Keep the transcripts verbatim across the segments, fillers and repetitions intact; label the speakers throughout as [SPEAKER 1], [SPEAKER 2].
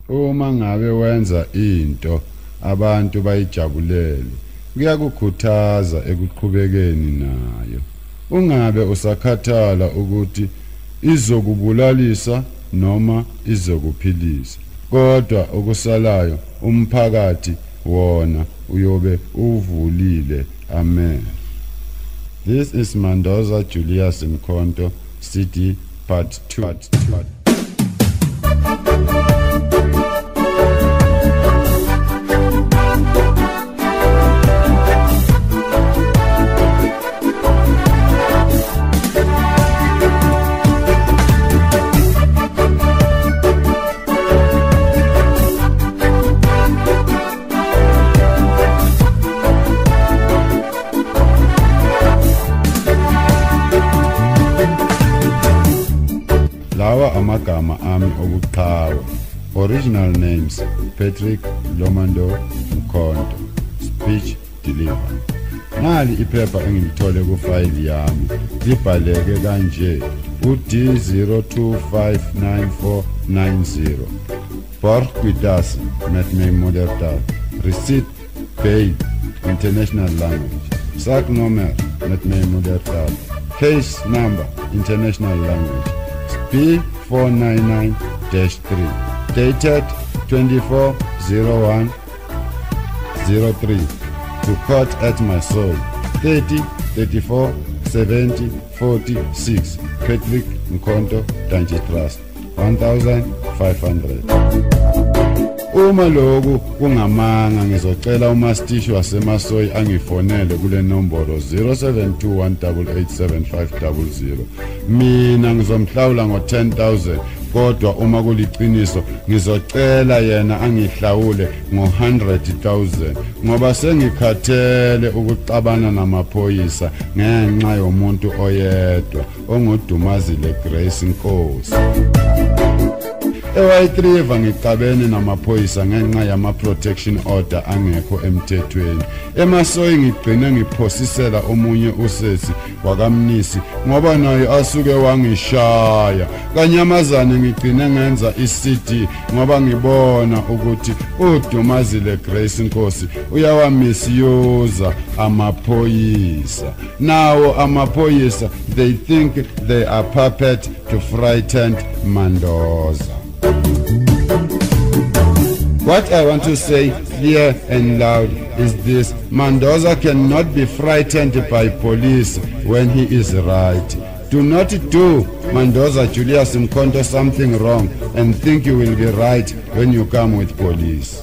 [SPEAKER 1] uma ngabe wenza into abantu bayijabulele kuyakukhuthaza ekuqhubekeni nayo. Ungabe usakhathala ukuthi izokubulalisa noma izokuphilisa, kodwa okusalayo umphakathi wona uyobe uvulile. Amen. This is Mandoza Julius Mkhonto, C D Part two. Part two. Lawa amagama ami okuqhawe. Original names: Patrick Lomando Mkhonto. Speech delivery. Nali iphepha engilithole ku file yami libhaleke kanje: U D zero two five nine four nine zero. Borquitas Metme Modertal. Receipt paid international language. Sac number Metme Modertal. Case number international language. P four nine nine dash three, dated twenty-four oh one oh three, to court at my soul, thirty, thirty-four, seventy, forty-six, Patrick Mkhonto Danji Trust, one thousand five hundred. Uma lokhu kungamanga ngizocela umastishi wasemasoyi angifonele kule nombolo zero seven two one eight eight seven five zero zero. Mina ngizomhlawula ngo ten thousand, kodwa uma kuliqiniso ngizocela yena angihlawule ngo one hundred thousand, ngoba sengikhathele ukuxabana namaphoyisa ngenxa yomuntu oyedwa ongodumazile Grace Nkosi. E-White River ngicabene namaphoyisa ngenxa yama protection order angekho emthethweni. Emasoyi ngigcine ngiphosisela omunye usesi wakamnisi ngoba naye asuke wangishaya. Kanyamazane ngigcine ngenza i-C D ngoba ngibona ukuthi uDumazile Grace Nkosi uyawamisuse amaphoyisa. Nawo amaphoyisa, they think they are puppet to frighten Mandoza. What I want to say clear and loud is this: Mandoza cannot be frightened by police when he is right. Do not do Mandoza Julius Mkhonto something wrong and think you will be right when you come with police.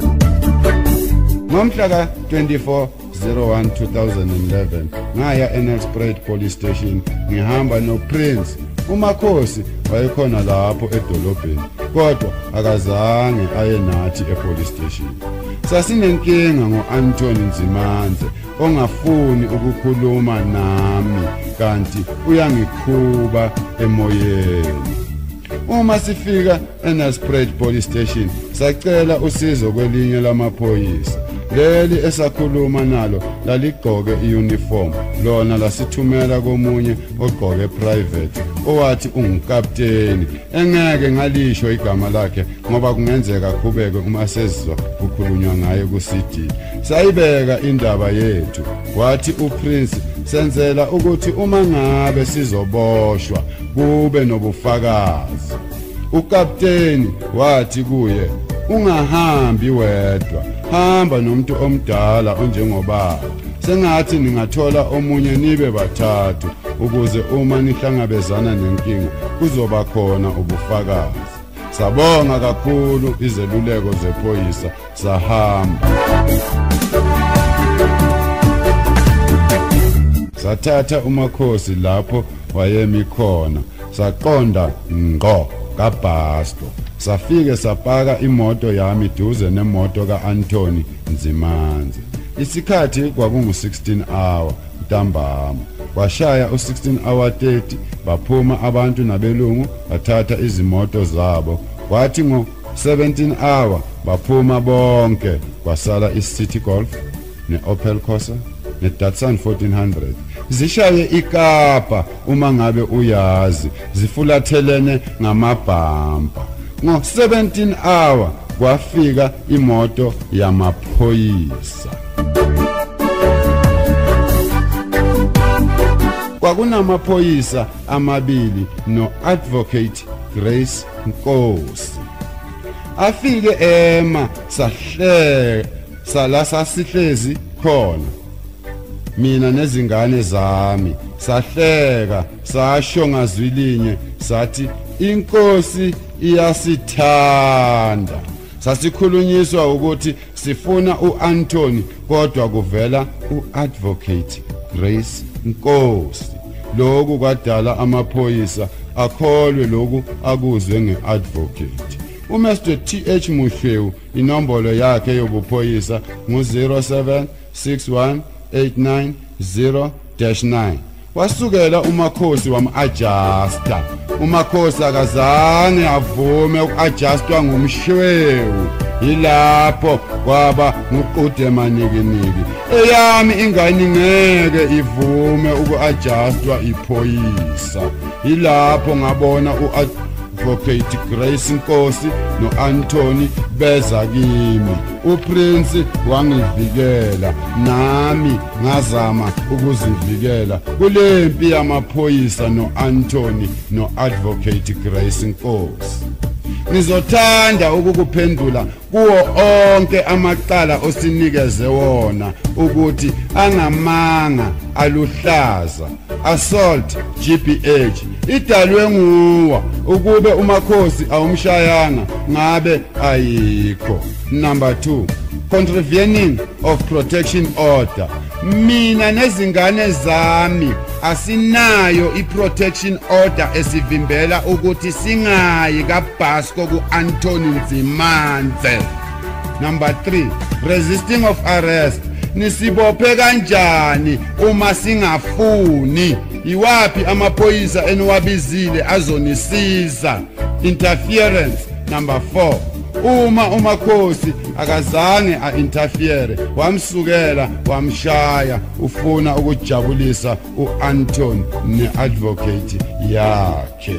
[SPEAKER 1] Ngomhla twenty-four oh one two thousand eleven ngaya eNelspruit police station ngihamba no Prince. Umakhosi wayekhona lapho edolobheni, kodwa akazange aye nathi epolice station. Sasinenkinga ngo-Anthony Nzimanze ongafuni ukukhuluma nami kanti uyangikhuba emoyeni. Uma sifika eNelspruit police station sacela usizo kwelinye lamaphoyisa. Leli esakhuluma nalo laligqoke iuniform, lona lasithumela komunye ogqoke private owathi ungukapteni. Engeke ngalisho igama lakhe ngoba kungenzeka qhubeke uma sezizwa kukhulunywa ngaye ku C D. Sayibeka indaba yethu, wathi uPrince senzela ukuthi uma ngabe sizoboshwa kube nobufakazi. Ukapteni wathi kuye, ungahambi wedwa, hamba nomuntu omdala onjengobaba. Sengathi ningathola omunye nibe bathathu ukuze uma nihlangabezana nenkinga kuzoba khona ubufakazi. Sabonga kakhulu izeluleko zephoyisa, sahamba. Sathatha umakhosi lapho wayemi khona, saqonda ngqo kaBhasto. Safike sapaka imoto yami duze nemoto kaAnthony Nzimanze. Isikhathi kwakungu sixteen hour ntambama. Kwashaya u sixteen hour thirty, baphuma abantu nabelungu bathatha izimoto zabo. Kwathi ngo seventeen hour baphuma bonke, kwasala iCity Golf, neOpel Corsa, neDatsun fourteen hundred. Zishaye iKapa uma ngabe uyazi, zifulathelene ngamabhampa. ngo seventeen hour kwafika imoto yamaphoyisa. Kwakunamaphoyisa amabili no advocate Grace Nkosi. Afike ema sahle sala sasihlezi khona. Mina nezingane zami sahleka sasho ngazwilinye sathi inkosi iyasithanda. Sasikhulunyiswa ukuthi sifuna uAnthony kodwa kuvela uadvocate Grace Nkosi. Lokhu kwadala amaphoyisa akholwe lokhu akuzwe ngeadvocate. uMister T H Mushwewu inombolo yakhe yobuphoyisa ngu zero seven six one eight nine zero dash nine. Wasukela uMakhosi wam-adjusta. uMakhosi akazange avume uku-adjustwa nguMshwewu. Yilapho kwaba nguqude manikiniki. Eyami ingane ngeke ivume uku-adjustwa iphoyisa. Yilapho ngabona u-advocate Grace Nkosi no-Anthony beza kimi. uPrince wangivikela nami ngazama ukuzivikela kulempi yamaphoyisa no-Anthony no-advocate Grace Nkosi. Nizothanda ukukuphendula kuwo onke amaqala osinikeze wona ukuthi angamanga aluhlaza assault G B H idalwe nguwa ukube uMakhosi awumshayanga ngabe ayikho. Number two, contravening of protection order. Mina nezingane zami asinayo iprotection order esivimbela ukuthi singayi kaBasco kuAnthony Nzimanze. Number three, resisting of arrest. Nisibophe kanjani uma singafuni? Iwapi amaphoyisa eniwabizile azonisiza? Interference. Number four, uma uMakhosi akazange a-interfere wamsukela wamshaya ufuna ukujabulisa uAnthony ne-advocate yakhe.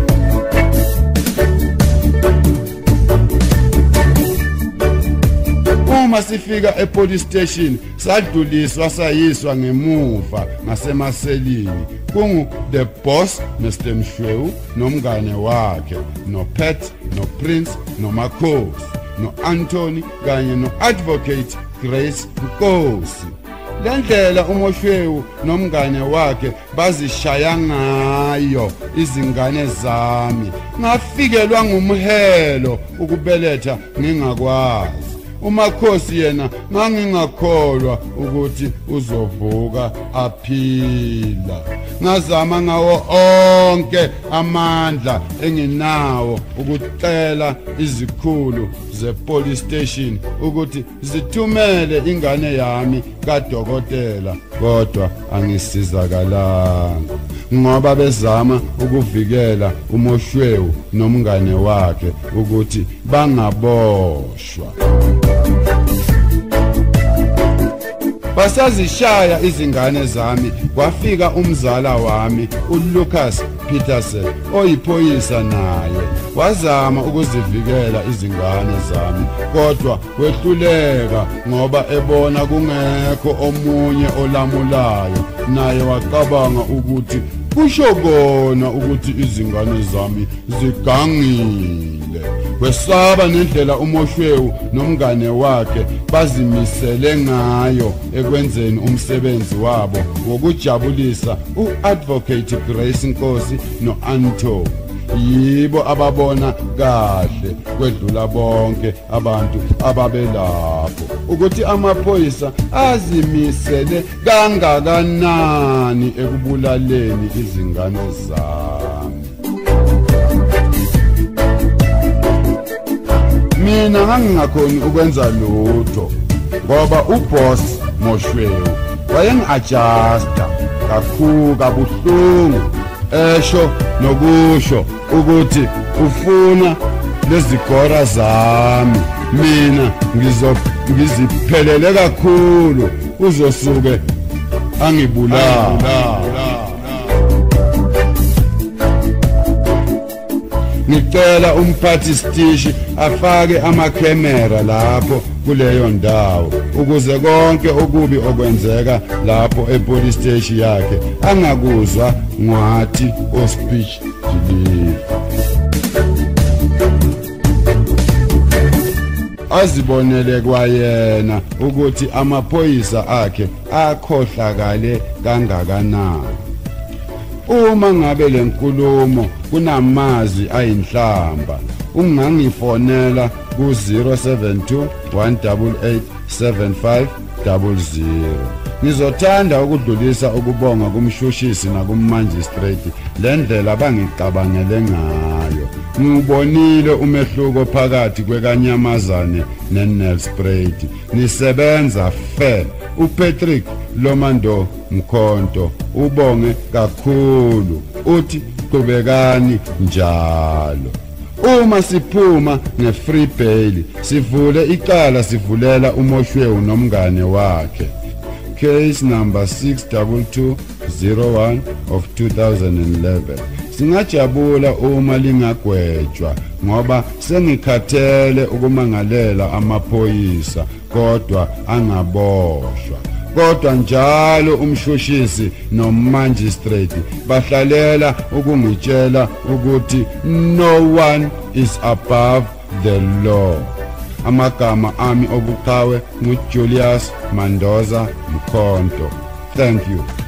[SPEAKER 1] Uma sifika epolice station sadluliswa sayiswa ngemuva ngasemaselini kungu the boss Mister Mshwewu nomngane wakhe no Pet no Prince no Makhosi no Anthony kanye no advocate Grace Nkosi. Lendlela uMoshwewu nomngane wakhe bazishaya ngayo izingane zami ngafikelwa ngumhelo ukubeletha ngingakwazi. uMakhosi yena ngangingakholwa ukuthi uzovuka aphila. Ngazama ngawo onke amandla enginawo ukucela izikhulu zepolice station ukuthi zithumele ingane yami kadokotela kodwa angisizakalanga ngoba bezama ukuvikela uMoshwewu nomngane wakhe ukuthi bangaboshwa. Basazishaya izingane zami kwafika umzala wami uLucas Peterson oyiphoyisa naye wazama ukuzivikela izingane zami kodwa wehluleka ngoba ebona kungekho omunye olamulayo naye wacabanga ukuthi kusho kona ukuthi izingane zami zigangile. Wesaba nendlela uMoshwewu nomngane wakhe bazimisele ngayo ekwenzeni umsebenzi wabo wokujabulisa uadvocate Grace Nkosi noAnthony. Yibo ababona kahle kwedlula bonke abantu ababelapho ukuthi amaphoyisa azimisele kangakanani ekubulaleni izingane zami. Mina ngangingakhoni ukwenza lutho ngoba uboss Moshwewu wayengi-adjusta kakhulu kabuhlungu esho nokusho ukuthi ufuna lezigora zami mina ngiziphelele kakhulu uzosuke angibulala. ngicela umphathi sitishi afake amakhamera lapho kuleyo ndawo ukuze konke okubi okwenzeka lapho epolice station yakhe angakuzwa ngwathi o-speech delivery. Azibonele kwayena ukuthi amaphoyisa akhe akhohlakale kangakanani. Uma ngabe lenkulumo kunamazwi ayinhlamba, ungangifonela ku zero seven two one eight eight seven five zero zero. Ngizothanda ukudlulisa ukubonga kumshushisi nakummanjistrate lendlela bangicabangele ngayo. Ngibonile umehluko phakathi kwekanyamazane neNelspruit. Nisebenza fair. uPatrick Lomando Mkhonto ubonge kakhulu uthi qhubekani njalo. Uma siphuma nge-free bail sivule icala sivulela uMoshwewu nomngane wakhe. Case number six two two zero one of two thousand eleven. Singajabula uma lingagwetshwa ngoba sengikhathele ukumangalela amaphoyisa kodwa angaboshwa. Kodwa njalo umshushisi nommanjistrate bahlalela ukungitshela ukuthi no one is above the law. Amagama ami obuqhawe nguJulius Mandoza Mkhonto. Thank you.